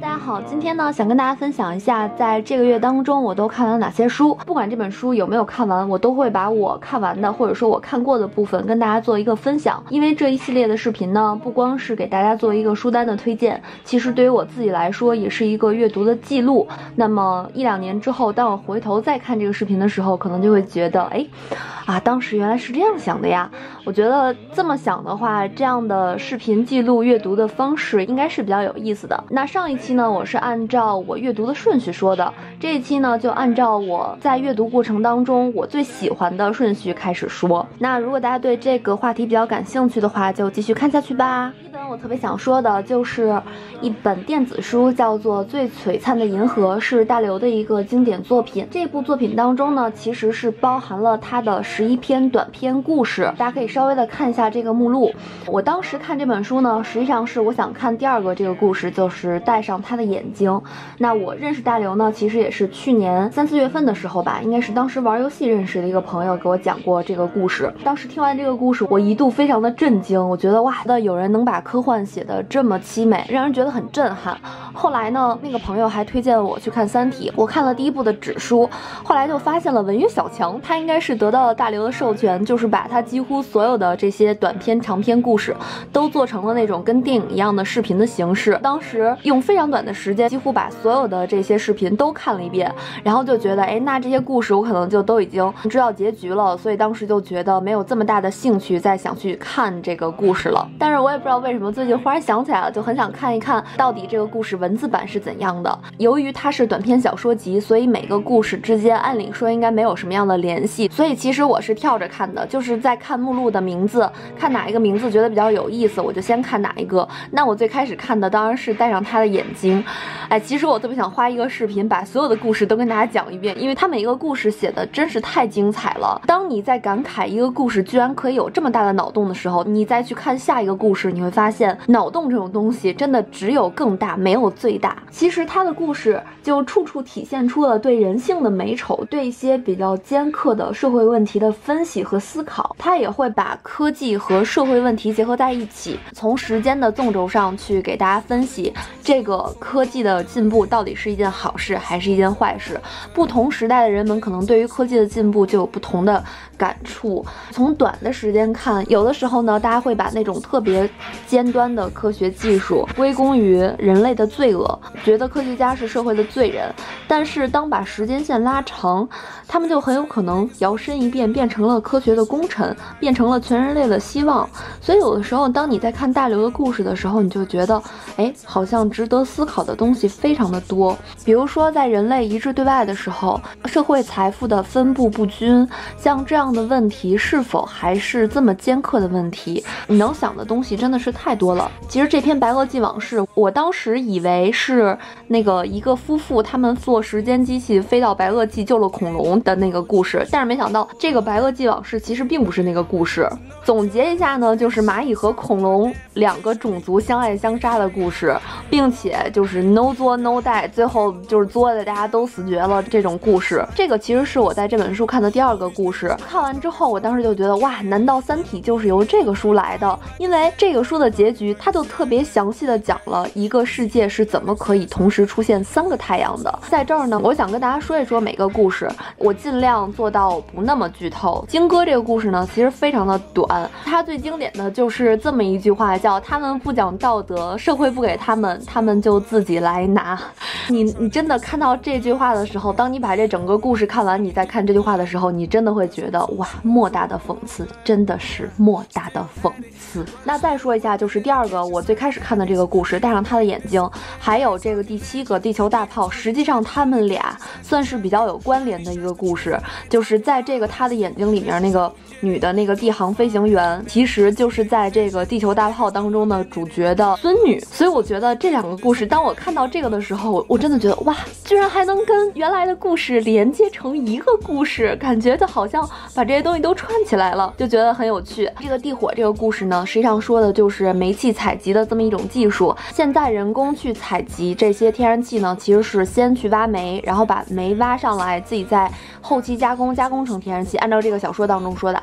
大家好，今天呢想跟大家分享一下，在这个月当中我都看完了哪些书。不管这本书有没有看完，我都会把我看完的或者说我看过的部分跟大家做一个分享。因为这一系列的视频呢，不光是给大家做一个书单的推荐，其实对于我自己来说也是一个阅读的记录。那么1-2年之后，当我回头再看这个视频的时候，可能就会觉得，当时原来是这样想的呀。我觉得这么想的话，这样的视频记录阅读的方式应该是比较有意思的。那上一期呢，我是按照我阅读的顺序说的，这一期呢就按照我在阅读过程当中我最喜欢的顺序开始说。那如果大家对这个话题比较感兴趣的话，就继续看下去吧。一本我特别想说的就是一本电子书，叫做《最璀璨的银河》，是大刘的一个经典作品。这部作品当中呢，其实是包含了他的11篇短篇故事，大家可以稍微的看一下这个目录。我当时看这本书呢，实际上是我想看第二个这个故事，就是戴上他的眼睛。那我认识大刘呢，其实也是去年3-4月份的时候吧，应该是当时玩游戏认识的一个朋友给我讲过这个故事。当时听完这个故事，我一度非常的震惊，我觉得哇，有人能把科幻写得这么凄美，让人觉得很震撼。后来呢，那个朋友还推荐我去看《三体》，我看了第一部的纸书，后来就发现了文渊小强，他应该是得到了大刘的授权，就是把他几乎所有的这些短篇长篇故事都做成了那种跟电影一样的视频的形式。当时用非常短的时间几乎把所有的这些视频都看了一遍，然后就觉得那这些故事我可能就都已经知道结局了，所以当时就觉得没有这么大的兴趣再想去看这个故事了。但是我也不知道为什么最近忽然想起来了，就很想看一看到底这个故事文字版是怎样的。由于它是短篇小说集，所以每个故事之间按理说应该没有什么样的联系，所以其实我是跳着看的，就是在看目录的名字，看哪一个名字觉得比较有意思我就先看哪一个。那我最开始看的当然是戴上他的眼睛。其实我特别想花一个视频把所有的故事都跟大家讲一遍，因为他每一个故事写的真是太精彩了。当你在感慨一个故事居然可以有这么大的脑洞的时候，你再去看下一个故事，你会发现脑洞这种东西真的只有更大没有最大。其实他的故事就处处体现出了对人性的美丑，对一些比较尖刻的社会问题的分析和思考。他也会把科技和社会问题结合在一起，从时间的纵轴上去给大家分析这个科技的进步到底是一件好事还是一件坏事。不同时代的人们可能对于科技的进步就有不同的感触。从短的时间看，有的时候呢，大家会把那种特别尖端的科学技术归功于人类的罪恶，觉得科学家是社会的罪人。但是当把时间线拉长，他们就很有可能摇身一变变成了科学的功臣，变成了全人类的希望。所以有的时候当你在看大刘的故事的时候，你就觉得好像值得思考的东西非常的多。比如说在人类一致对外的时候，社会财富的分布不均，像这样的问题是否还是这么尖刻的问题，你能想的东西真的是太多了。其实这篇白垩纪往事，我当时以为是那个一个夫妇他们坐时间机器飞到白垩纪救了恐龙的那个故事，但是没想到这个白垩纪往事其实并不是那个故事。总结一下呢，就是蚂蚁和恐龙2个种族相爱相杀的故事，并且就是 no 作 no die， 最后就是作的大家都死绝了这种故事。这个其实是我在这本书看的第2个故事。看完之后我当时就觉得哇，难道三体就是由这个书来的？因为这个书的结局它就特别详细的讲了一个世界是怎么可以同时出现3个太阳的。在这儿呢，我想跟大家说一说每个故事，我尽量做到不那么剧透。荆轲这个故事呢，其实非常的短，它最经典的就是这么一句话，叫他们不讲道德，社会不给他们，他们就自己来拿。你真的看到这句话的时候，当你把这整个故事看完，你再看这句话的时候，你真的会觉得哇，莫大的讽刺，真的是莫大的讽刺。那再说一下，就是第2个我最开始看的这个故事，戴上他的眼睛，还有这个第7个地球大炮，实际上他们俩算是比较有关联的一个故事。就是在这个他的眼睛里面，那个女的那个地航飞行员，其实就是在这个地球大炮当中的主角的孙女。所以我觉得这2个故事，当我看到这个的时候，我真的觉得哇，居然还能跟原来的故事连接成一个故事，感觉就好像把这些东西都串起来了，就觉得很有趣。这个地火这个故事呢，实际上说的就是煤气采集的这么一种技术。现在人工去采集这些天然气呢，其实是先去挖煤，然后把煤挖上来，自己在后期加工成天然气。按照这个小说当中说的啊，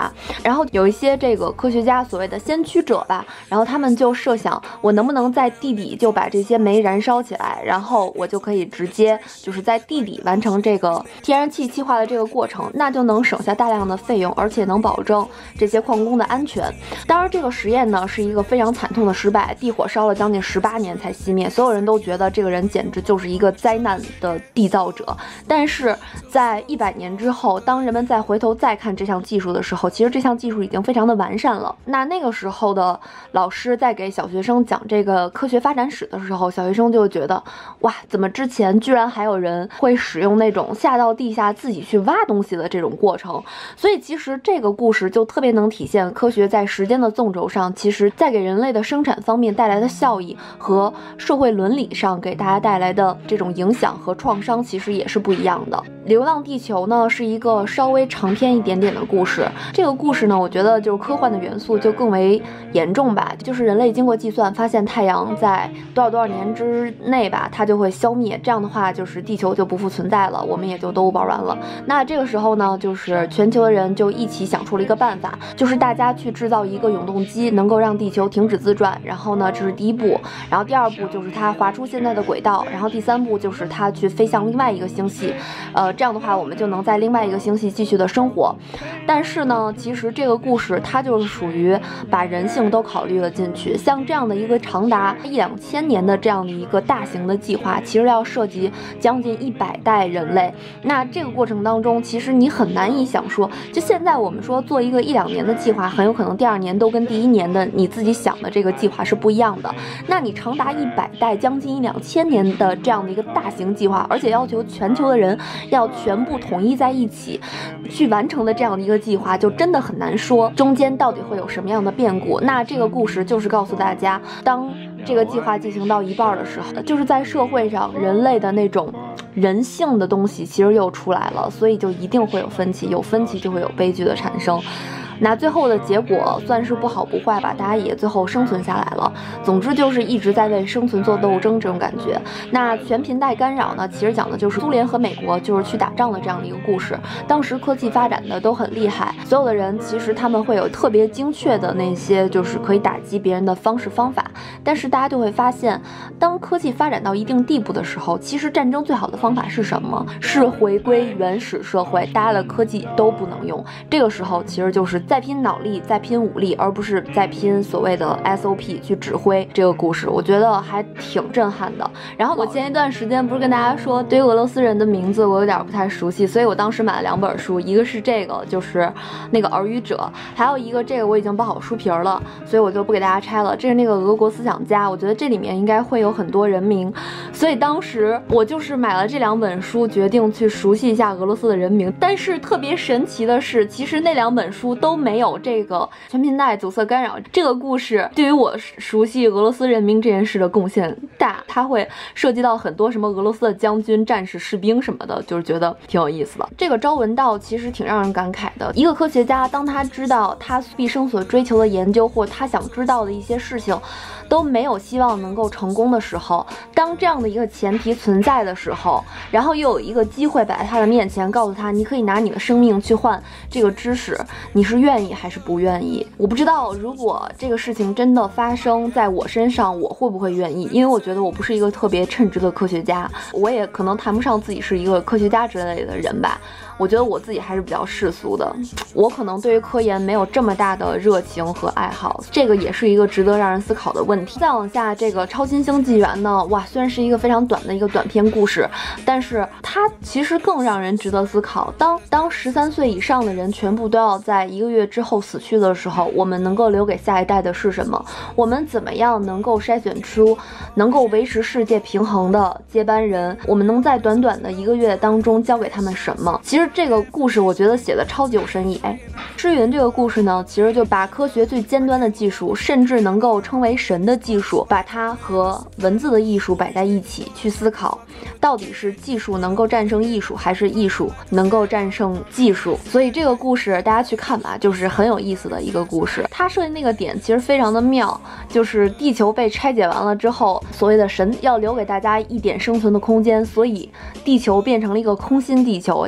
化。然后有一些这个科学家所谓的先驱者吧，然后他们就设想，我能不能在地底就把这些煤燃烧起来，然后我就可以直接就是在地底完成这个天然气气化的这个过程，那就能省下大量的费用，而且能保证这些矿工的安全。当然这个实验呢是一个非常惨痛的失败，地火烧了将近18年才熄灭，所有人都觉得这个人简直就是一个灾难的缔造者。但是在100年之后，当人们再回头再看这项技术的时候，其实这项技术已经非常的完善了。那个时候的老师在给小学生讲这个科学发展史的时候，小学生就觉得，哇，怎么之前居然还有人会使用那种下到地下自己去挖东西的这种过程。所以其实这个故事就特别能体现科学在时间的纵轴上，其实在给人类的生产方面带来的效益和社会伦理上给大家带来的这种影响和创伤其实也是不一样的。流浪地球呢是一个稍微长篇一点点的故事，这个故事呢我觉得就是科幻的元素就更为严重吧，就是人类经过计算发现太阳在多少年之内吧它就会消灭，这样的话就是地球就不复存在了，我们也就都玩完了。那这个时候呢就是全球的人就一起想出了一个办法，就是大家去制造一个永动机，能够让地球停止自转。然后呢这是第一步，然后第二步就是它划出现在的轨道，然后第三步就是它去飞向另外一个星系，这样的话我们就能在另外一个星系继续的生活。但是呢其实这个故事它就是属于把人性都考虑了进去，像这样的一个长达1-2千年的这样的一个大型的计划，其实要涉及将近100代人类。那这个过程当中其实你很难以想说，就现在我们说做一个1-2年的计划，很有可能第2年都跟第1年的你自己想的这个计划是不一样的。那你长达100代将近1-2千年的这样的一个大型计划，而且要求全球的人要全部统一在一起去完成的这样的一个计划，就真的很难说中间到底会有什么样的变故。那这个故事就是告诉大家，当这个计划进行到一半的时候，就是在社会上人类的那种人性的东西其实又出来了，所以就一定会有分歧，有分歧就会有悲剧的产生。那最后的结果算是不好不坏吧，大家也最后生存下来了。总之就是一直在为生存做斗争这种感觉。那全频带干扰呢，其实讲的就是苏联和美国就是去打仗的这样的一个故事。当时科技发展的都很厉害，所有的人其实他们会有特别精确的那些就是可以打击别人的方式方法，但是大家就会发现，当科技发展到一定地步的时候，其实战争最好的方法是什么？是回归原始社会，大家的科技都不能用。这个时候其实就是再拼脑力再拼武力，而不是再拼所谓的 SOP 去指挥这个故事，我觉得还挺震撼的。然后我前一段时间不是跟大家说对于俄罗斯人的名字我有点不太熟悉，所以我当时买了2本书，一个是这个就是那个耳语者，还有一个这个我已经包好书皮了，所以我就不给大家拆了，这是那个俄国思想家，我觉得这里面应该会有很多人名，所以当时我就是买了这2本书，决定去熟悉一下俄罗斯的人名。但是特别神奇的是，其实那2本书都没有这个全频带阻塞干扰这个故事对于我熟悉俄罗斯人民这件事的贡献大，它会涉及到很多什么俄罗斯的将军、战士、士兵什么的，就是觉得挺有意思的。这个朝闻道其实挺让人感慨的，一个科学家当他知道他毕生所追求的研究或他想知道的一些事情都没有希望能够成功的时候，当这样的一个前提存在的时候，然后又有一个机会摆在他的面前，告诉他你可以拿你的生命去换这个知识，你是愿意还是不愿意？我不知道如果这个事情真的发生在我身上，我会不会愿意？因为我觉得我不是一个特别称职的科学家，我也可能谈不上自己是一个科学家之类的人吧。我觉得我自己还是比较世俗的，我可能对于科研没有这么大的热情和爱好，这个也是一个值得让人思考的问题。再往下，这个超新星纪元呢，哇，虽然是一个非常短的一个短篇故事，但是它其实更让人值得思考。当13岁以上的人全部都要在1个月之后死去的时候，我们能够留给下一代的是什么？我们怎么样能够筛选出能够维持世界平衡的接班人？我们能在短短的1个月当中教给他们什么？其实这个故事我觉得写的超级有深意。诗云这个故事呢，其实就把科学最尖端的技术，甚至能够称为神的技术，把它和文字的艺术摆在一起去思考，到底是技术能够战胜艺术，还是艺术能够战胜技术。所以这个故事大家去看吧，就是很有意思的一个故事。他设计那个点其实非常的妙，就是地球被拆解完了之后，所谓的神要留给大家一点生存的空间，所以地球变成了一个空心地球，所以引力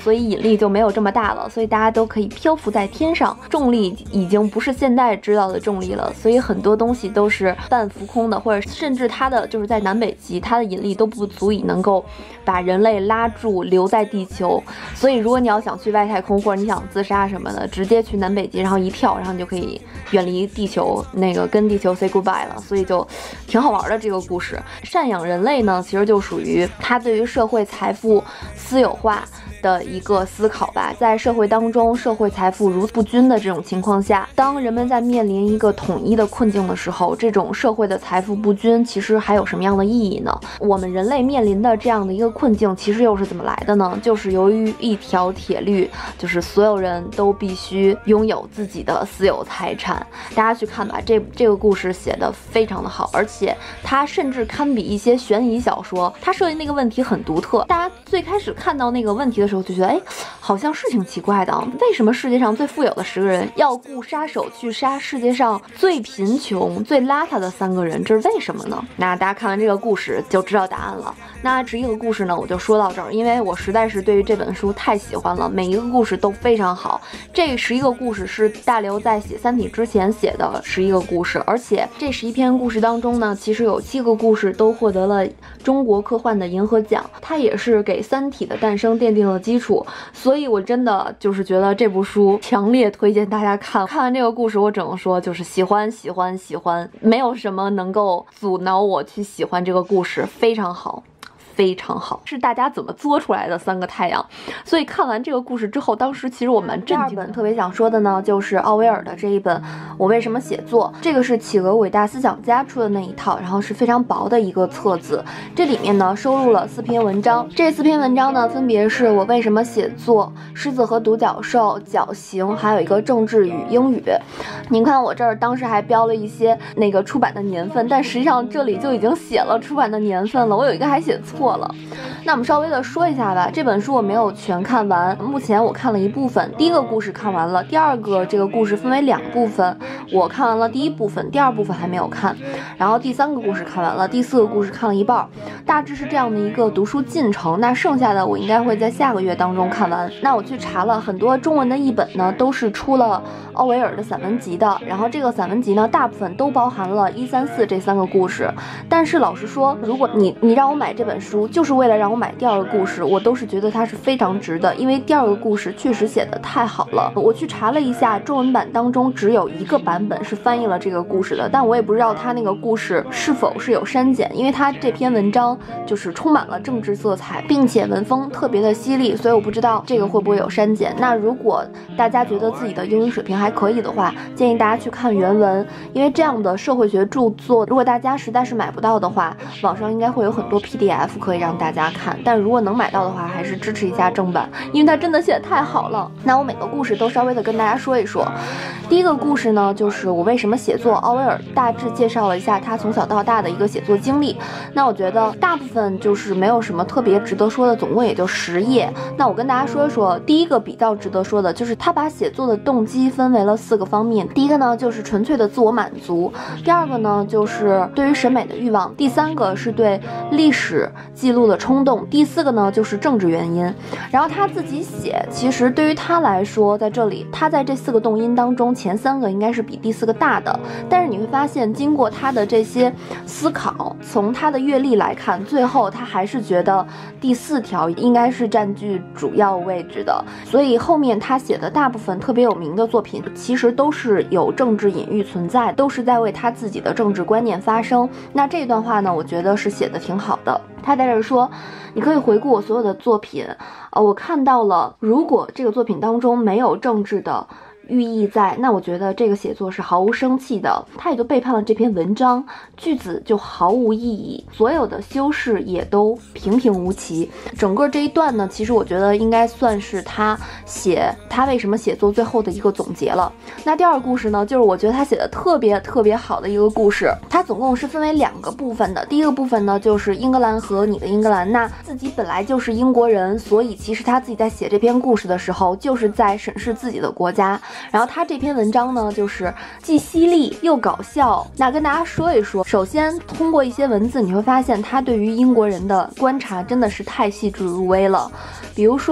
力就没有这么大了，所以大家都可以漂浮在天上，重力已经不是现在知道的重力了，所以很多东西都是半浮空的，或者甚至它的就是在南北极，它的引力都不足以能够把人类拉住留在地球。所以如果你要想去外太空，或者你想自杀什么的，直接去南北极，然后一跳，然后你就可以远离地球，那个跟地球 say goodbye 了。所以就挺好玩的这个故事。赡养人类呢，其实就属于他对于社会财富私有化的一个思考吧。在社会当中，社会财富如不均的这种情况下，当人们在面临一个统一的困境的时候，这种社会的财富不均其实还有什么样的意义呢？我们人类面临的这样的一个困境其实又是怎么来的呢？就是由于一条铁律，就是所有人都必须拥有自己的私有财产。大家去看吧，这个故事写的非常的好，而且它甚至堪比一些悬疑小说。它设计那个问题很独特，大家最开始看到那个问题的时候就觉得，哎，好像是挺奇怪的，为什么世界上最富有的10个人要雇杀手去杀世界上最贫穷最邋遢的3个人，这是为什么呢？那大家看完这个故事就知道答案了。那这一个故事呢，我就说到这儿，因为我实在是对于这本书太喜欢了，每一个故事都非常好。这11个故事是大刘在写《三体》之前写的11个故事，而且这11篇故事当中呢，其实有7个故事都获得了中国科幻的银河奖，它也是给《三体》的诞生奠定了基础。所以我真的就是觉得这部书强烈推荐大家看。看完这个故事，我只能说就是喜欢，没有什么能够阻挠我去喜欢这个故事，非常好。非常好，是大家怎么做出来的3个太阳。所以看完这个故事之后，当时其实我蛮震惊的。第二本特别想说的呢，就是奥威尔的这一本《我为什么写作》，这个是企鹅伟大思想家出的那一套，然后是非常薄的一个册子。这里面呢收录了4篇文章，这4篇文章呢分别是我为什么写作、狮子和独角兽、绞刑，还有一个政治与英语。您看我这儿当时还标了一些那个出版的年份，但实际上这里就已经写了出版的年份了，我有一个还写错了。那我们稍微的说一下吧，这本书我没有全看完，目前我看了一部分，第一个故事看完了，第二个这个故事分为2部分，我看完了第1部分，第2部分还没有看，然后第3个故事看完了，第4个故事看了一半，大致是这样的一个读书进程。那剩下的我应该会在下个月当中看完。那我去查了很多中文的译本呢，都是出了奥维尔的散文集的，然后这个散文集呢大部分都包含了1、3、4这3个故事。但是老实说，如果你让我买这本书就是为了让我买第2个故事，我都是觉得它是非常值的，因为第2个故事确实写得太好了。我去查了一下，中文版当中只有1个版本是翻译了这个故事的，但我也不知道它那个故事是否是有删减，因为它这篇文章就是充满了政治色彩，并且文风特别的犀利，所以我不知道这个会不会有删减。那如果大家觉得自己的英语水平还可以的话，建议大家去看原文，因为这样的社会学著作如果大家实在是买不到的话，网上应该会有很多 PDF 可以让大家看，但如果能买到的话，还是支持一下正版，因为它真的写得太好了。那我每个故事都稍微的跟大家说一说。第一个故事呢，就是我为什么写作，奥威尔大致介绍了一下他从小到大的一个写作经历。那我觉得大部分就是没有什么特别值得说的，总共也就10页。那我跟大家说一说，第一个比较值得说的就是他把写作的动机分为了4个方面。第一个呢就是纯粹的自我满足，第2个呢就是对于审美的欲望，第3个是对历史记录的冲动，第4个呢就是政治原因。然后他自己写，其实对于他来说，在这里他在这4个动因当中，前3个应该是比第4个大的，但是你会发现经过他的这些思考，从他的阅历来看，最后他还是觉得第4条应该是占据主要位置的。所以后面他写的大部分特别有名的作品其实都是有政治隐喻存在，都是在为他自己的政治观念发声。那这段话呢，我觉得是写的挺好的。他在这儿说，你可以回顾我所有的作品，我看到了，如果这个作品当中没有政治的寓意在，那我觉得这个写作是毫无生气的，他也就背叛了这篇文章，句子就毫无意义，所有的修饰也都平平无奇。整个这一段呢，其实我觉得应该算是他为什么写作最后的一个总结了。那第2个故事呢，就是我觉得他写的特别好的一个故事，它总共是分为2个部分的。第一个部分呢，就是英格兰和你的英格兰，那自己本来就是英国人，所以其实他自己在写这篇故事的时候，就是在审视自己的国家。然后他这篇文章呢，就是既犀利又搞笑。那跟大家说一说，首先通过一些文字，你会发现他对于英国人的观察真的是太细致入微了。比如说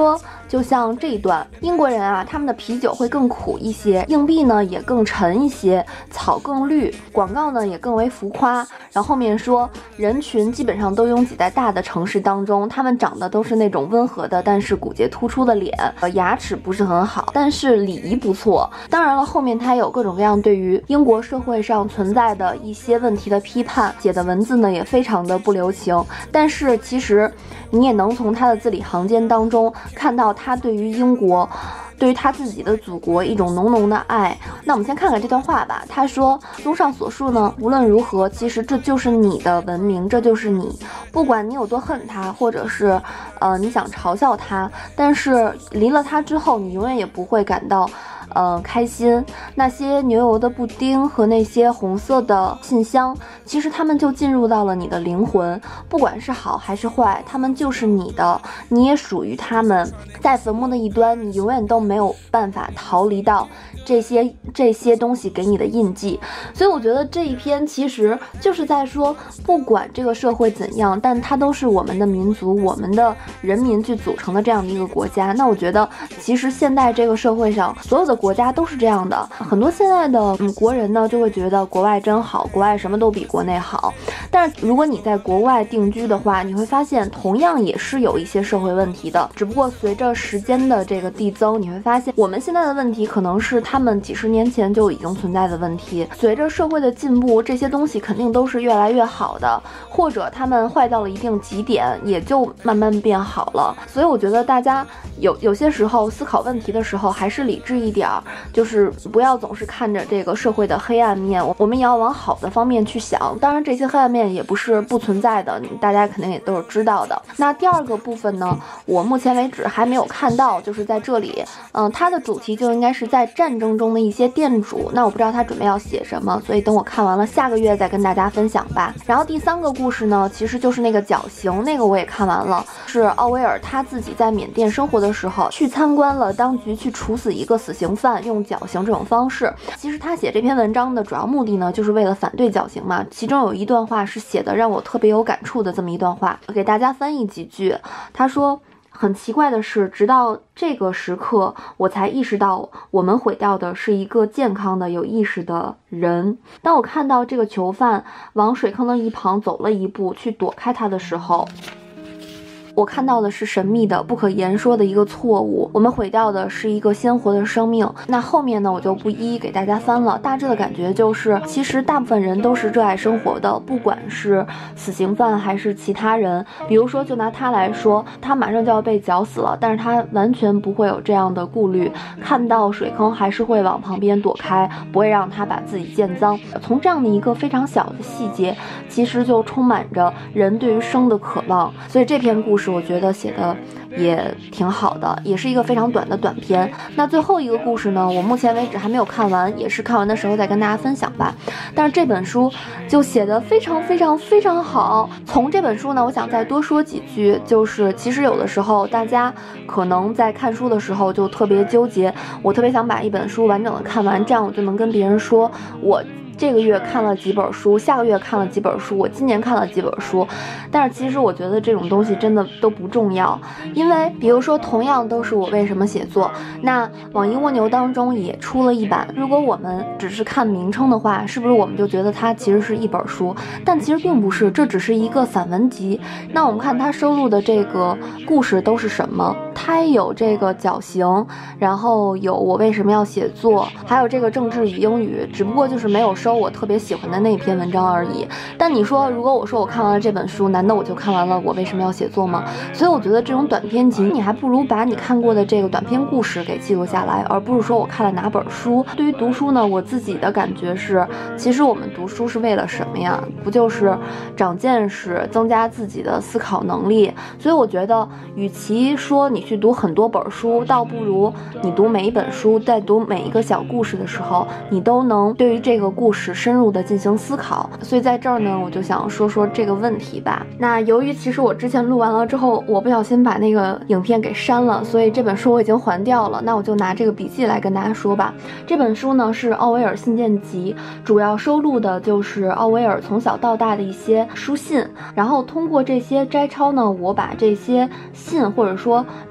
就像这一段，英国人啊，他们的啤酒会更苦一些，硬币呢也更沉一些，草更绿，广告呢也更为浮夸。然后后面说，人群基本上都拥挤在大的城市当中，他们长得都是那种温和的，但是骨节突出的脸，牙齿不是很好，但是礼仪不错。当然了，后面他有各种各样对于英国社会上存在的一些问题的批判，写的文字呢也非常的不留情，但是其实你也能从他的字里行间当中看到他对于英国，对于他自己的祖国一种浓浓的爱。那我们先看看这段话吧。他说，综上所述呢，无论如何，其实这就是你的文明，这就是你，不管你有多恨他，或者是你想嘲笑他，但是离了他之后，你永远也不会感到开心。那些牛油的布丁和那些红色的信箱，其实他们就进入到了你的灵魂，不管是好还是坏，他们就是你的，你也属于他们。在坟墓的一端，你永远都没有办法逃离到这些东西给你的印记。所以我觉得这一篇其实就是在说，不管这个社会怎样，但它都是我们的民族，我们的人民去组成的这样的一个国家。那我觉得其实现在这个社会上所有的国家都是这样的，很多现在的国人呢就会觉得国外真好，国外什么都比国内好。但是如果你在国外定居的话，你会发现同样也是有一些社会问题的，只不过随着时间的这个递增，你会发现我们现在的问题可能是他们几十年前就已经存在的问题。随着社会的进步，这些东西肯定都是越来越好的，或者他们坏到了一定极点，也就慢慢变好了。所以我觉得大家有些时候思考问题的时候还是理智一点，就是不要总是看着这个社会的黑暗面，我们也要往好的方面去想。当然这些黑暗面也不是不存在的，大家肯定也都是知道的。那第二个部分呢，我目前为止还没有看到，就是在这里它的主题就应该是在战争中的一些店主，那我不知道他准备要写什么，所以等我看完了下个月再跟大家分享吧。然后第三个故事呢，其实就是那个绞刑，那个我也看完了，是奥威尔他自己在缅甸生活的时候去参观了当局去处死一个死刑犯，用绞刑这种方式。其实他写这篇文章的主要目的呢，就是为了反对绞刑嘛。其中有一段话是写的让我特别有感触的这么一段话，我给大家翻译几句。他说，很奇怪的是，直到这个时刻，我才意识到我们毁掉的是一个健康的、有意识的人。当我看到这个囚犯往水坑的一旁走了一步，去躲开他的时候，我看到的是神秘的、不可言说的一个错误，我们毁掉的是一个鲜活的生命。那后面呢，我就不一一给大家翻了，大致的感觉就是，其实大部分人都是热爱生活的，不管是死刑犯还是其他人。比如说，就拿他来说，他马上就要被绞死了，但是他完全不会有这样的顾虑，看到水坑还是会往旁边躲开，不会让他把自己溅脏。从这样的一个非常小的细节，其实就充满着人对于生的渴望。所以这篇故事我觉得写的也挺好的，也是一个非常短的短篇。那最后一个故事呢，我目前为止还没有看完，也是看完的时候再跟大家分享吧。但是这本书就写的非常非常非常好。从这本书呢，我想再多说几句，就是其实有的时候大家可能在看书的时候就特别纠结，我特别想把一本书完整的看完，这样我就能跟别人说我这个月看了几本书，下个月看了几本书，我今年看了几本书。但是其实我觉得这种东西真的都不重要，因为比如说同样都是我为什么写作，那网易蜗牛当中也出了一版，如果我们只是看名称的话，是不是我们就觉得它其实是一本书？但其实并不是，这只是一个散文集。那我们看它收录的这个故事都是什么？它也有这个绞刑，然后有我为什么要写作，还有这个政治与英语，只不过就是没有收我特别喜欢的那篇文章而已。但你说，如果我说我看完了这本书，难道我就看完了我为什么要写作吗？所以我觉得这种短篇集，你还不如把你看过的这个短篇故事给记录下来，而不是说我看了哪本书。对于读书呢，我自己的感觉是，其实我们读书是为了什么呀？不就是长见识，增加自己的思考能力？所以我觉得，与其说你去读很多本书，倒不如你读每一本书，在读每一个小故事的时候，你都能对于这个故事深入的进行思考。所以在这儿呢，我就想说说这个问题吧。那由于其实我之前录完了之后，我不小心把那个影片给删了，所以这本书我已经还掉了。那我就拿这个笔记来跟大家说吧。这本书呢是奥威尔信件集，主要收录的就是奥威尔从小到大的一些书信，然后通过这些摘抄呢，我把这些信或者说里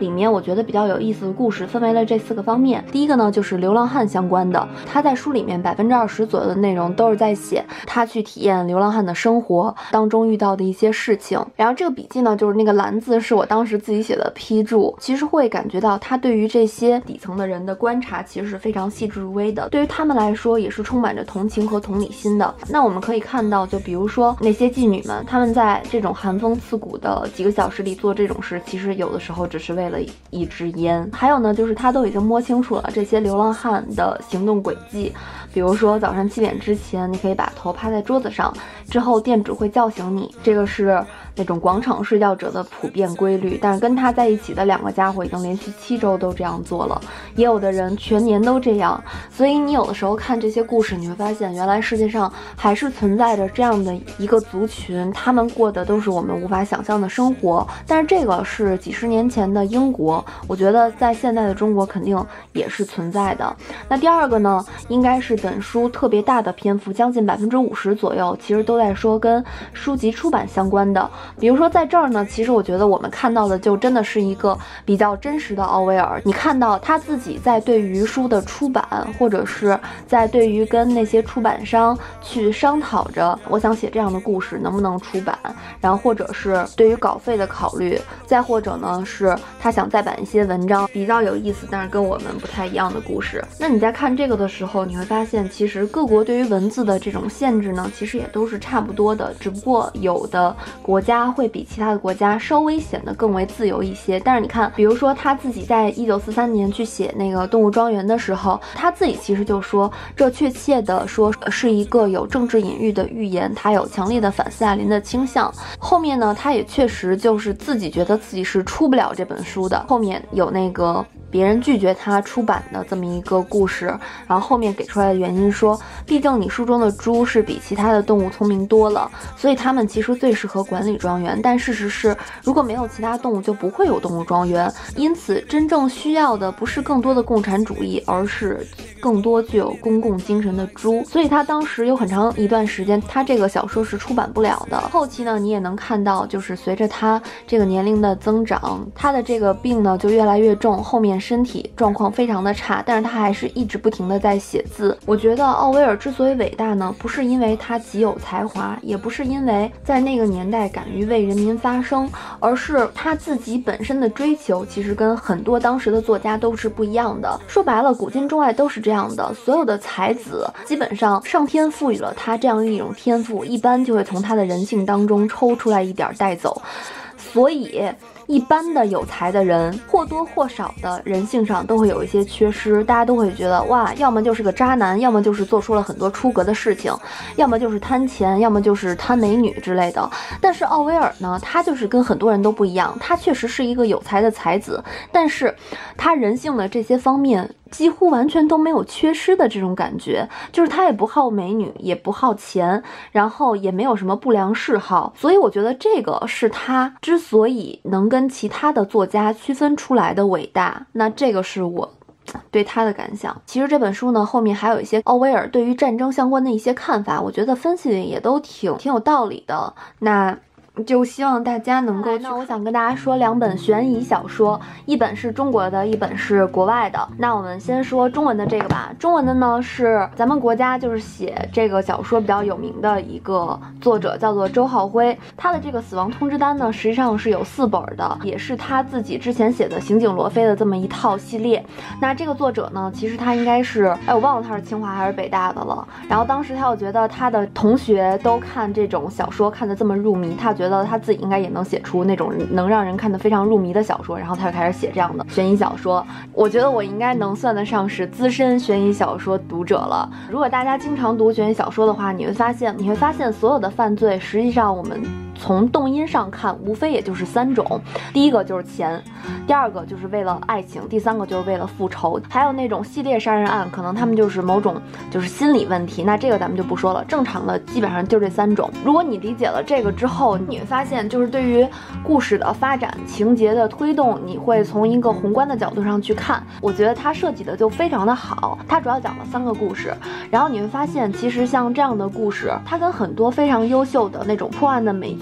里面我觉得比较有意思的故事分为了这4个方面。第一个呢就是流浪汉相关的，他在书里面20%左右的内容都是在写他去体验流浪汉的生活当中遇到的一些事情。然后这个笔记呢，就是那个蓝字是我当时自己写的批注，其实会感觉到他对于这些底层的人的观察其实是非常细致入微的，对于他们来说也是充满着同情和同理心的。那我们可以看到，就比如说那些妓女们，他们在这种寒风刺骨的几个小时里做这种事，其实有的时候只是为了一支烟。还有呢，就是他都已经摸清楚了这些流浪汉的行动轨迹，比如说早上7点之前你可以把头趴在桌子上，之后店主会叫醒你，这个是那种广场睡觉者的普遍规律。但是跟他在一起的2个家伙已经连续7周都这样做了，也有的人全年都这样。所以你有的时候看这些故事，你会发现原来世界上还是存在着这样的一个族群，他们过的都是我们无法想象的生活。但是这个是几十年前的英国，我觉得在现在的中国肯定也是存在的。那第二个呢，应该是本书特别大的篇幅，将近50%左右，其实都在说跟书籍出版相关的。比如说在这儿呢，其实我觉得我们看到的就真的是一个比较真实的奥威尔。你看到他自己在对于书的出版，或者是在对于跟那些出版商去商讨着，我想写这样的故事能不能出版，然后或者是对于稿费的考虑，再或者呢是他想再版一些文章比较有意思但是跟我们不太一样的故事。那你在看这个的时候，你会发现其实各国对于文字的这种限制呢，其实也都是差不多的，只不过有的国家会比其他的国家稍微显得更为自由一些。但是你看，比如说他自己在1943年去写那个动物庄园的时候，他自己其实就说，这确切的说是一个有政治隐喻的预言，他有强烈的反斯大林的倾向。后面呢，他也确实就是自己觉得自己是出不了这本书的，后面有那个别人拒绝他出版的这么一个故事，然后后面给出来的原因说，毕竟你书中的猪是比其他的动物聪明多了，所以他们其实最适合管理庄园，但事实是如果没有其他动物就不会有动物庄园，因此真正需要的不是更多的共产主义，而是更多具有公共精神的猪。所以他当时有很长一段时间他这个小说是出版不了的。后期呢，你也能看到就是随着他这个年龄的增长，他的这个病呢就越来越重，后面身体状况非常的差，但是他还是一直不停的在写字。我觉得奥威尔之所以伟大呢，不是因为他极有才华，也不是因为在那个年代敢于为人民发声，而是他自己本身的追求其实跟很多当时的作家都是不一样的。说白了，古今中外都是这样的，所有的才子基本上上天赋予了他这样一种天赋，一般就会从他的人性当中抽出来一点带走。所以一般的有才的人或多或少的人性上都会有一些缺失，大家都会觉得哇，要么就是个渣男，要么就是做出了很多出格的事情，要么就是贪钱，要么就是贪美女之类的。但是奥威尔呢，他就是跟很多人都不一样，他确实是一个有才的才子，但是他人性的这些方面几乎完全都没有缺失的这种感觉，就是他也不好美女，也不好钱，然后也没有什么不良嗜好。所以我觉得这个是他之所以能跟其他的作家区分出来的伟大，那这个是我对他的感想。其实这本书呢，后面还有一些奥威尔对于战争相关的一些看法，我觉得分析的也都挺有道理的。那就希望大家能够那我想跟大家说2本悬疑小说，一本是中国的，一本是国外的。那我们先说中文的这个吧。中文的呢是咱们国家就是写这个小说比较有名的一个作者，叫做周浩辉。他的这个死亡通知单呢实际上是有4本的，也是他自己之前写的刑警罗非的这么一套系列。那这个作者呢，其实他应该是我忘了他是清华还是北大的了。然后当时他又觉得他的同学都看这种小说看得这么入迷，他觉得他自己应该也能写出那种能让人看得非常入迷的小说，然后他就开始写这样的悬疑小说。我觉得我应该能算得上是资深悬疑小说读者了。如果大家经常读悬疑小说的话，你会发现所有的犯罪实际上我们从动因上看无非也就是3种，第一个就是钱，第二个就是为了爱情，第3个就是为了复仇。还有那种系列杀人案，可能他们就是某种就是心理问题，那这个咱们就不说了，正常的基本上就这3种。如果你理解了这个之后，你会发现就是对于故事的发展情节的推动，你会从一个宏观的角度上去看。我觉得它设计的就非常的好，它主要讲了3个故事，然后你会发现其实像这样的故事，它跟很多非常优秀的那种破案的美剧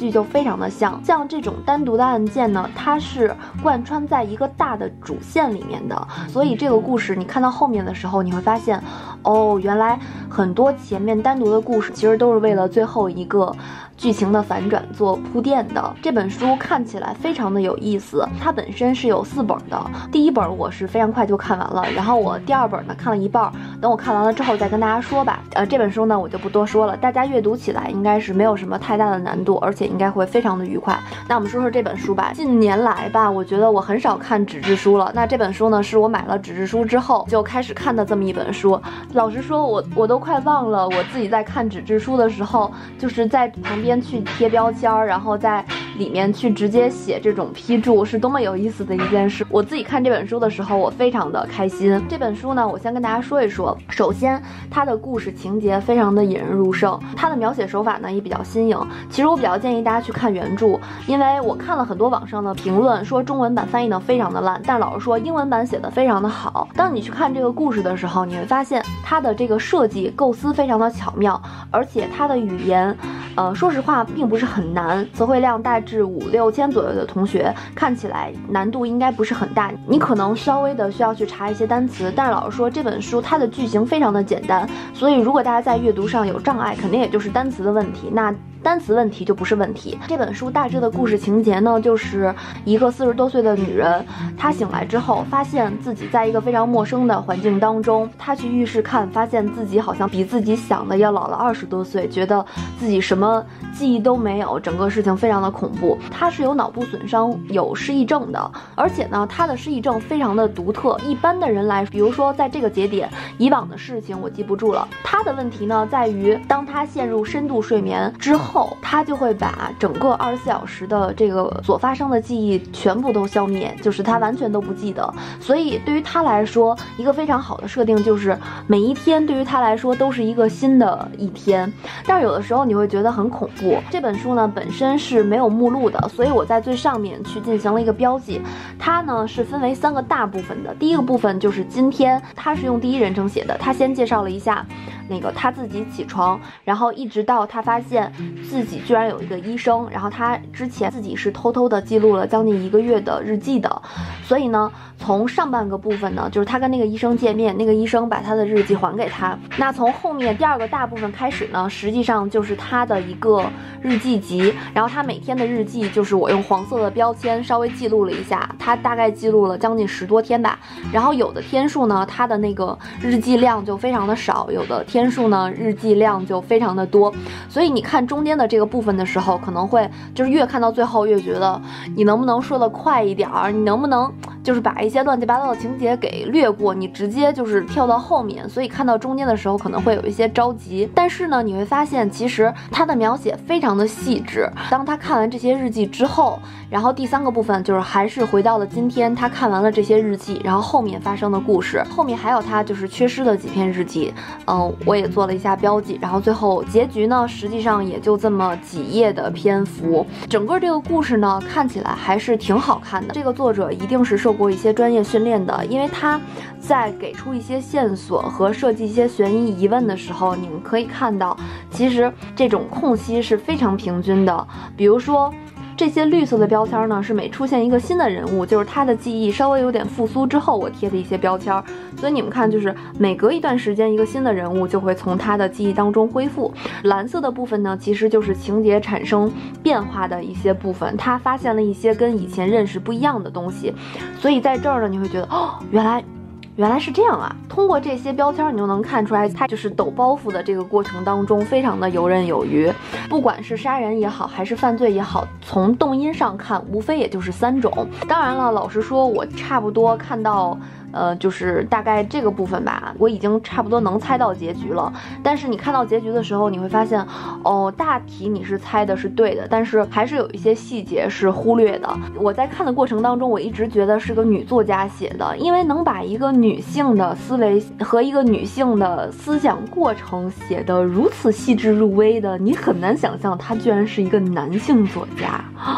剧就非常的像这种单独的案件呢，它是贯穿在一个大的主线里面的，所以这个故事你看到后面的时候，你会发现，哦，原来很多前面单独的故事其实都是为了最后一个剧情的反转做铺垫的。这本书看起来非常的有意思，它本身是有4本的，第1本我是非常快就看完了，然后我第2本呢看了一半，等我看完了之后再跟大家说吧。这本书呢我就不多说了，大家阅读起来应该是没有什么太大的难度，而且应该会非常的愉快。那我们说说这本书吧。近年来吧，我觉得我很少看纸质书了，那这本书呢是我买了纸质书之后就开始看的这么一本书。老实说我都快忘了我自己在看纸质书的时候，就是在旁边去贴标签，然后在里面去直接写这种批注是多么有意思的一件事。我自己看这本书的时候我非常的开心。这本书呢我先跟大家说一说，首先它的故事情节非常的引人入胜，它的描写手法呢也比较新颖。其实我比较建议大家去看原著，因为我看了很多网上的评论说中文版翻译的非常的烂，但老实说英文版写的非常的好。当你去看这个故事的时候，你会发现它的这个设计构思非常的巧妙，而且它的语言说实话并不是很难，词汇量大致5、6千左右的同学看起来难度应该不是很大，你可能稍微的需要去查一些单词，但是老实说这本书它的句型非常的简单，所以如果大家在阅读上有障碍，肯定也就是单词的问题，那单词问题就不是问题。这本书大致的故事情节呢，就是一个40多岁的女人，她醒来之后发现自己在一个非常陌生的环境当中，她去浴室看，发现自己好像比自己想的要老了20多岁，觉得自己什么记忆都没有，整个事情非常的恐怖。她是有脑部损伤，有失忆症的，而且呢她的失忆症非常的独特，一般的人来，比如说在这个节点以往的事情我记不住了，她的问题呢在于当她陷入深度睡眠之后，他就会把整个24小时的这个所发生的记忆全部都消灭，就是他完全都不记得。所以对于他来说，一个非常好的设定就是每一天对于他来说都是一个新的一天。但是有的时候你会觉得很恐怖。这本书呢本身是没有目录的，所以我在最上面去进行了一个标记。它呢是分为3个大部分的。第一个部分就是今天，他是用第一人称写的，他先介绍了一下那个他自己起床，然后一直到他发现自己居然有一个医生，然后他之前自己是偷偷的记录了将近1个月的日记的。所以呢从上半个部分呢就是他跟那个医生见面，那个医生把他的日记还给他。那从后面第2个大部分开始呢，实际上就是他的一个日记集，然后他每天的日记就是我用黄色的标签稍微记录了一下，他大概记录了将近10多天吧。然后有的天数呢他的那个日记量就非常的少，有的天数呢日记量就非常的多。所以你看中间的这个部分的时候，可能会就是越看到最后越觉得你能不能说得快一点儿，你能不能就是把一些乱七八糟的情节给略过，你直接就是跳到后面，所以看到中间的时候可能会有一些着急。但是呢你会发现其实他的描写非常的细致。当他看完这些日记之后，然后第3个部分就是还是回到了今天，他看完了这些日记，然后后面发生的故事，后面还有他就是缺失的几篇日记，我也做了一下标记。然后最后结局呢实际上也就这么几页的篇幅，整个这个故事呢看起来还是挺好看的。这个作者一定是受过一些专业训练的，因为他在给出一些线索和设计一些悬疑疑问的时候，你们可以看到其实这种空隙是非常平均的。比如说这些绿色的标签呢是每出现一个新的人物，就是他的记忆稍微有点复苏之后我贴的一些标签，所以你们看就是每隔一段时间一个新的人物就会从他的记忆当中恢复。蓝色的部分呢其实就是情节产生变化的一些部分，他发现了一些跟以前认识不一样的东西，所以在这儿呢你会觉得原来是这样啊！通过这些标签你就能看出来，他就是抖包袱的这个过程当中非常的游刃有余。不管是杀人也好，还是犯罪也好，从动因上看无非也就是3种。当然了，老实说我差不多看到就是大概这个部分吧，我已经差不多能猜到结局了。但是你看到结局的时候，你会发现大体你是猜的是对的，但是还是有一些细节是忽略的。我在看的过程当中，我一直觉得是个女作家写的，因为能把一个女性的思维和一个女性的思想过程写得如此细致入微的，你很难想象她居然是一个男性作家。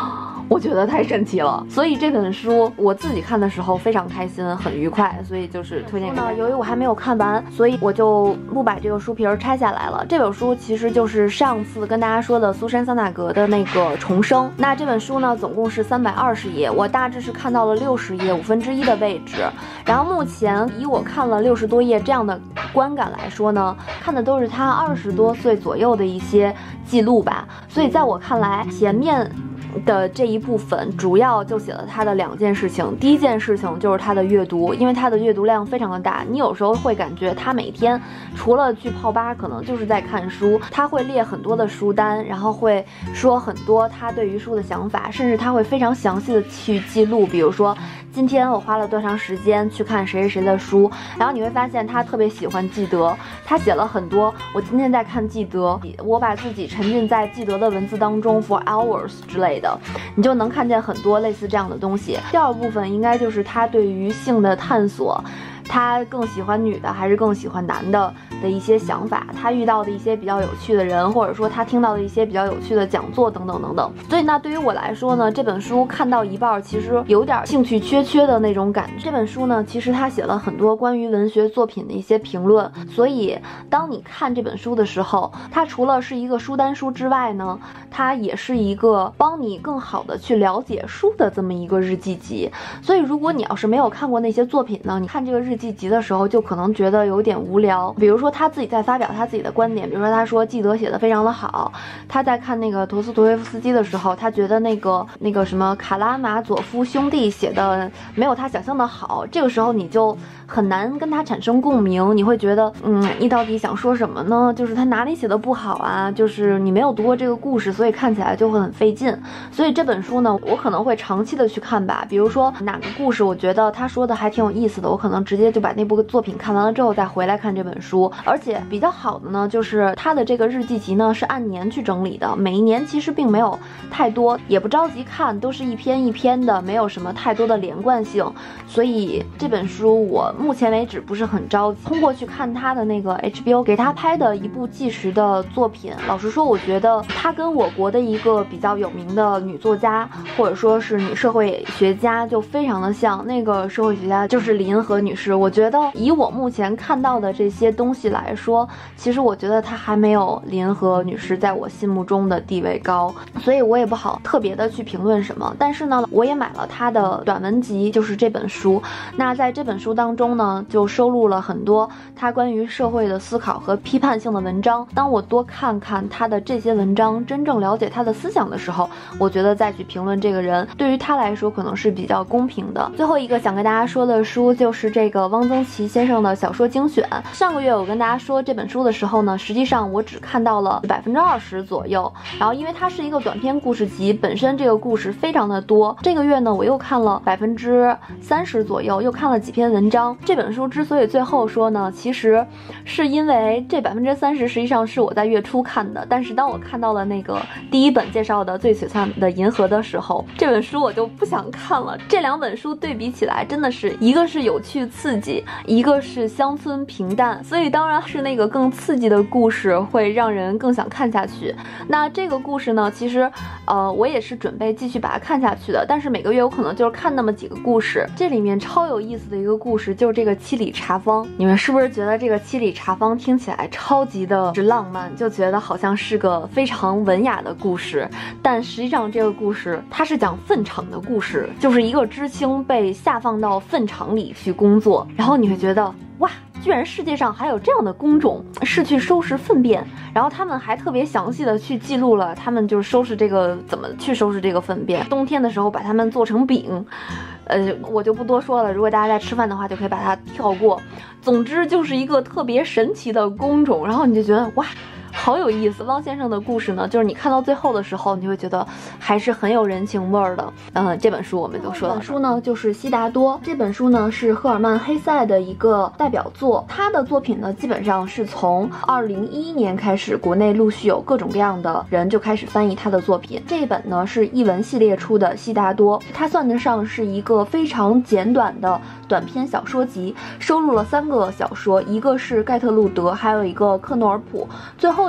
我觉得太神奇了。所以这本书我自己看的时候非常开心，很愉快，所以就是推荐给大家。由于我还没有看完，所以我就不把这个书皮拆下来了。这本书其实就是上次跟大家说的苏珊·桑塔格的那个重生。那这本书呢，总共是320页，我大致是看到了60页1/5的位置。然后目前以我看了60多页这样的观感来说呢，看的都是他20多岁左右的一些记录吧。所以在我看来，前面的这一部分主要就写了他的2件事情。第一件事情就是他的阅读，因为他的阅读量非常的大，你有时候会感觉他每天除了去泡吧，可能就是在看书。他会列很多的书单，然后会说很多他对于书的想法，甚至他会非常详细的去记录，比如说今天我花了多长时间去看谁谁谁的书。然后你会发现他特别喜欢纪德，他写了很多我今天在看纪德，我把自己沉浸在纪德的文字当中 for hours 之类的，你就能看见很多类似这样的东西。第二部分应该就是他对于性的探索，他更喜欢女的还是更喜欢男的的一些想法，他遇到的一些比较有趣的人，或者说他听到的一些比较有趣的讲座等等等等。所以那对于我来说呢，这本书看到一半其实有点兴趣缺的那种感觉。这本书呢，其实他写了很多关于文学作品的一些评论，所以当你看这本书的时候，它除了是一个书单书之外呢，它也是一个帮你更好的去了解书的这么一个日记集。所以如果你要是没有看过那些作品呢，你看这个日记集的时候就可能觉得有点无聊。比如说他自己在发表他自己的观点，比如说他说纪德写的非常的好，他在看那个陀思妥耶夫斯基的时候，他觉得那个什么卡拉马佐夫兄弟写的没有他想象的好，这个时候你就很难跟他产生共鸣，你会觉得你到底想说什么呢？就是他哪里写的不好啊？就是你没有读过这个故事，所以看起来就会很费劲。所以这本书呢，我可能会长期的去看吧。比如说哪个故事我觉得他说的还挺有意思的，我可能直接就把那部作品看完了之后再回来看这本书。而且比较好的呢，就是他的这个日记集呢是按年去整理的，每一年其实并没有太多，也不着急看，都是一篇一篇的，没有什么太多的连贯性。所以这本书我目前为止不是很着急。通过去看他的那个 HBO 给他拍的一部纪实的作品，老实说我觉得他跟我国的一个比较有名的女作家或者说是女社会学家就非常的像。那个社会学家就是李银河女士，我觉得以我目前看到的这些东西来说，其实我觉得她还没有李银河女士在我心目中的地位高，所以我也不好特别的去评论什么。但是呢，我也买了她的短文集，就是这本书。那在这本书当中呢，就收录了很多她关于社会的思考和批判性的文章。当我多看看她的这些文章，真正了解她的思想的时候，我觉得再去评论这个人，对于她来说可能是比较公平的。最后一个想跟大家说的书就是这个汪曾祺先生的小说精选。上个月我跟大家说这本书的时候呢，实际上我只看到了20%左右，然后因为它是一个短篇故事集，本身这个故事非常的多。这个月呢，我又看了30%左右，又看了几篇文章。这本书之所以最后说呢，其实是因为这30%实际上是我在月初看的，但是当我看到了那个第一本介绍的最璀璨的银河的时候，这本书我就不想看了。这2本书对比起来，真的是一个是有趣刺激，一个是乡村平淡，所以当然是那个更刺激的故事会让人更想看下去。那这个故事呢，其实我也是准备继续把它看下去的，但是每个月我可能就是看那么几个故事。这里面超有意思的一个故事就是这个七里茶坊，你们是不是觉得这个七里茶坊听起来超级的浪漫，就觉得好像是个非常文雅的故事？但实际上这个故事它是讲粪场的故事，就是一个知青被下放到粪场里去工作，然后你会觉得哇，居然世界上还有这样的工种是去收拾粪便，然后他们还特别详细的去记录了他们就是收拾这个怎么去收拾这个粪便，冬天的时候把它们做成饼。我就不多说了，如果大家在吃饭的话就可以把它跳过。总之就是一个特别神奇的工种，然后你就觉得哇，好有意思。汪先生的故事呢，就是你看到最后的时候，你会觉得还是很有人情味儿的。这本书我们就说到这。本书呢就是悉达多，这本书呢是赫尔曼·黑塞的一个代表作。他的作品呢基本上是从2011年开始，国内陆续有各种各样的人就开始翻译他的作品。这一本呢是译文系列出的悉达多，它算得上是一个非常简短的短篇小说集，收录了3个小说，一个是盖特路德，还有一个克诺尔普，最后一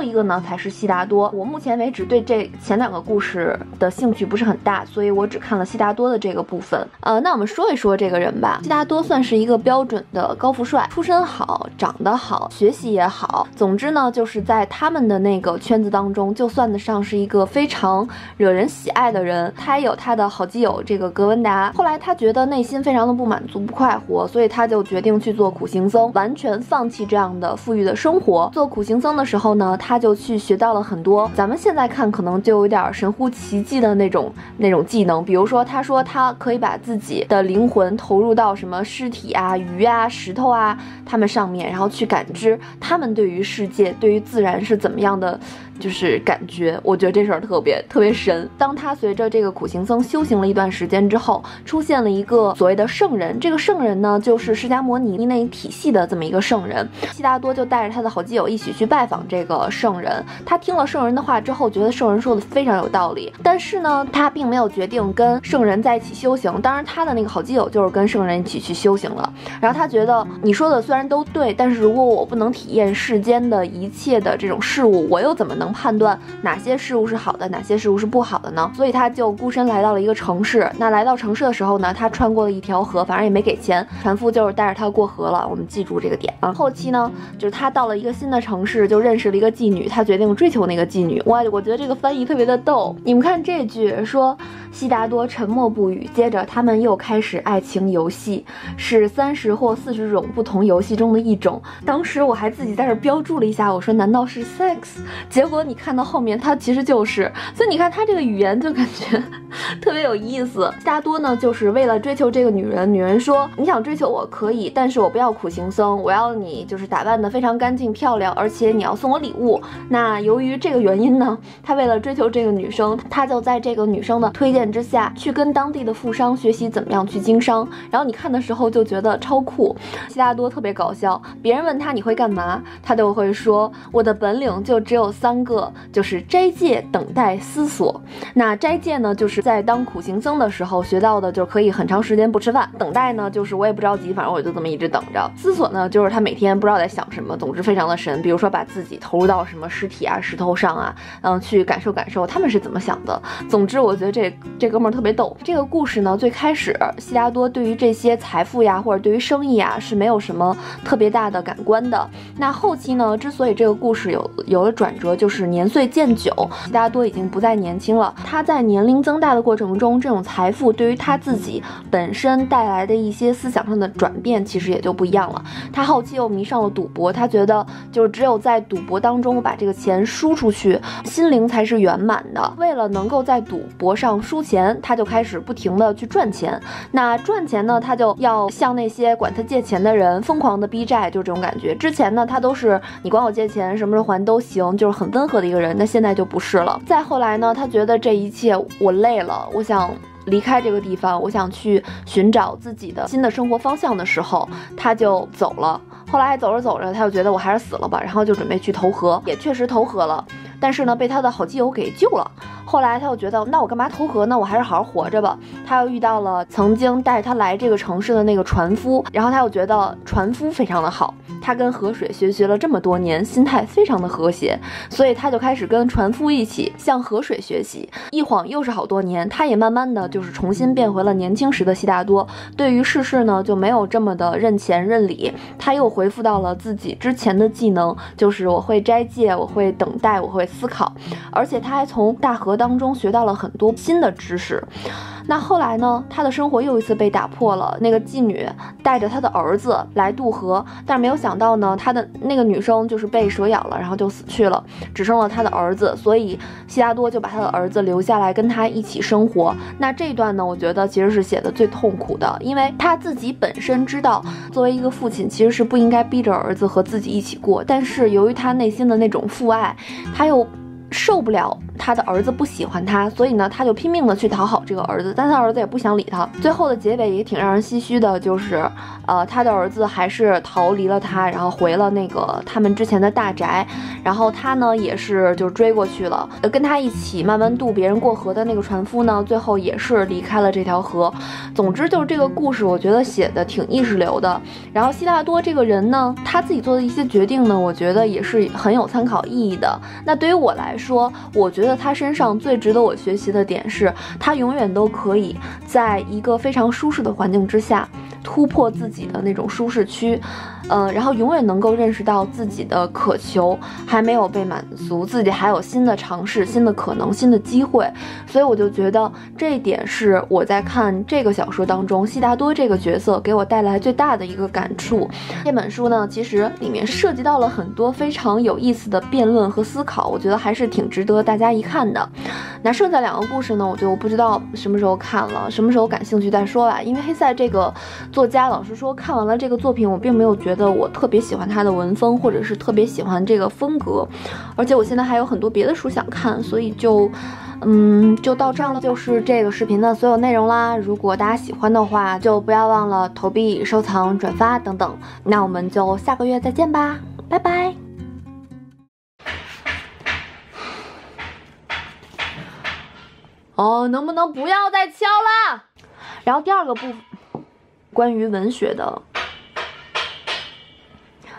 一个呢才是悉达多。我目前为止对这前2个故事的兴趣不是很大，所以我只看了悉达多的这个部分。那我们说一说这个人吧。悉达多算是一个标准的高富帅，出身好，长得好，学习也好，总之呢就是在他们的那个圈子当中就算得上是一个非常惹人喜爱的人。他也有他的好基友这个格温达，后来他觉得内心非常的不满足不快活，所以他就决定去做苦行僧，完全放弃这样的富裕的生活。做苦行僧的时候呢，他就去学到了很多咱们现在看可能就有点神乎其技的那种技能。比如说他说他可以把自己的灵魂投入到什么尸体啊、鱼啊、石头啊他们上面，然后去感知他们对于世界对于自然是怎么样的就是感觉。我觉得这事儿特别神。当他随着这个苦行僧修行了一段时间之后，出现了一个所谓的圣人。这个圣人呢就是释迦摩尼那一体系的这么一个圣人。悉达多就带着他的好基友一起去拜访这个圣人。他听了圣人的话之后，觉得圣人说的非常有道理，但是呢他并没有决定跟圣人在一起修行。当然他的那个好基友就是跟圣人一起去修行了。然后他觉得你说的虽然都对，但是如果我不能体验世间的一切的这种事物，我又怎么能判断哪些事物是好的，哪些事物是不好的呢？所以他就孤身来到了一个城市。那来到城市的时候呢，他穿过了一条河，反正也没给钱，船夫就是带着他过河了。我们记住这个点啊。后期呢，就是他到了一个新的城市，就认识了一个妓女，他决定追求那个妓女。哇，我觉得这个翻译特别的逗。你们看这句说，悉达多沉默不语，接着他们又开始爱情游戏，是30或40种不同游戏中的一种。当时我还自己在这标注了一下，我说难道是 sex？ 结果你看到后面它其实就是，所以你看他这个语言就感觉特别有意思。悉达多呢就是为了追求这个女人，女人说你想追求我可以，但是我不要苦行僧，我要你就是打扮得非常干净漂亮，而且你要送我礼物。那由于这个原因呢，他为了追求这个女生，他就在这个女生的推荐之下去跟当地的富商学习怎么样去经商。然后你看的时候就觉得超酷。悉达多特别搞笑，别人问他你会干嘛，他就会说我的本领就只有3个，就是斋戒、等待、思索。那斋戒呢就是在当苦行僧的时候学到的，就是可以很长时间不吃饭。等待呢就是我也不着急，反正我就这么一直等着。思索呢就是他每天不知道在想什么，总之非常的神。比如说把自己投入到什么尸体啊、石头上啊，去感受他们是怎么想的。总之我觉得这哥们儿特别逗。这个故事呢最开始悉达多对于这些财富呀或者对于生意啊是没有什么特别大的感官的。那后期呢之所以这个故事有了转折，就是年岁渐久，悉达多已经不再年轻了。他在年龄增大的过程中，这种财富对于他自己本身带来的一些思想上的转变其实也就不一样了。他后期又迷上了赌博，他觉得就是只有在赌博当中把这个钱输出去，心灵才是圆满的。为了能够在赌博上输钱，他就开始不停的去赚钱。那赚钱呢，他就要向那些管他借钱的人疯狂的逼债，就这种感觉。之前呢他都是你管我借钱什么时候还都行，就是很温和的一个人，那现在就不是了。再后来呢，他觉得这一切我累了，我想离开这个地方，我想去寻找自己的新的生活方向的时候，他就走了。后来走着走着，他就觉得我还是死了吧，然后就准备去投河，也确实投河了，但是呢被他的好基友给救了。后来他又觉得那我干嘛投河呢，我还是好好活着吧。他又遇到了曾经带他来这个城市的那个船夫，然后他又觉得船夫非常的好，他跟河水学了这么多年，心态非常的和谐，所以他就开始跟船夫一起向河水学习。一晃又是好多年，他也慢慢的就是重新变回了年轻时的悉达多，对于世事呢就没有这么的认钱认理，他又恢复到了自己之前的技能，就是我会斋戒，我会等待，我会思考，而且他还从大河当中学到了很多新的知识。那后来呢，他的生活又一次被打破了。那个妓女带着他的儿子来渡河，但是没有想到呢，他的那个女生就是被蛇咬了，然后就死去了，只剩了他的儿子。所以悉达多就把他的儿子留下来跟他一起生活。那这一段呢，我觉得其实是写的最痛苦的，因为他自己本身知道，作为一个父亲其实是不应该逼着儿子和自己一起过，但是由于他内心的那种父爱，他又受不了他的儿子不喜欢他，所以呢，他就拼命的去讨好这个儿子，但他儿子也不想理他。最后的结尾也挺让人唏嘘的，就是他的儿子还是逃离了他，然后回了那个他们之前的大宅，然后他呢也是就追过去了，跟他一起慢慢渡别人过河的那个船夫呢，最后也是离开了这条河。总之就是这个故事，我觉得写的挺意识流的。然后悉达多这个人呢，他自己做的一些决定呢，我觉得也是很有参考意义的。那对于我来说，我觉得他身上最值得我学习的点是，他永远都可以在一个非常舒适的环境之下突破自己的那种舒适区，然后永远能够认识到自己的渴求还没有被满足，自己还有新的尝试、新的可能、新的机会。所以我就觉得这一点是我在看这个小说当中悉达多这个角色给我带来最大的一个感触。这本书呢，其实里面涉及到了很多非常有意思的辩论和思考，我觉得还是挺值得大家一看的。那剩下2个故事呢，我就不知道什么时候看了，什么时候感兴趣再说吧。因为黑塞这个作家，老实说，看完了这个作品，我并没有觉得我特别喜欢他的文风，或者是特别喜欢这个风格，而且我现在还有很多别的书想看，所以就到这儿了，就是这个视频的所有内容啦。如果大家喜欢的话，就不要忘了投币、收藏、转发等等。那我们就下个月再见吧，拜拜。能不能不要再敲啦？然后第2个部分，关于文学的